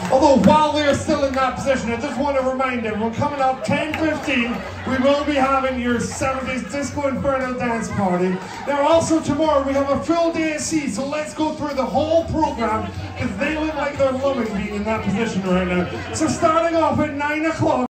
Although while they're still in that position, I just want to remind everyone, coming up 10:15, we will be having your 70s Disco Inferno dance party. Now also tomorrow we have a full day of C, so let's go through the whole program, because they look like they're loving being in that position right now. So starting off at 9 o'clock.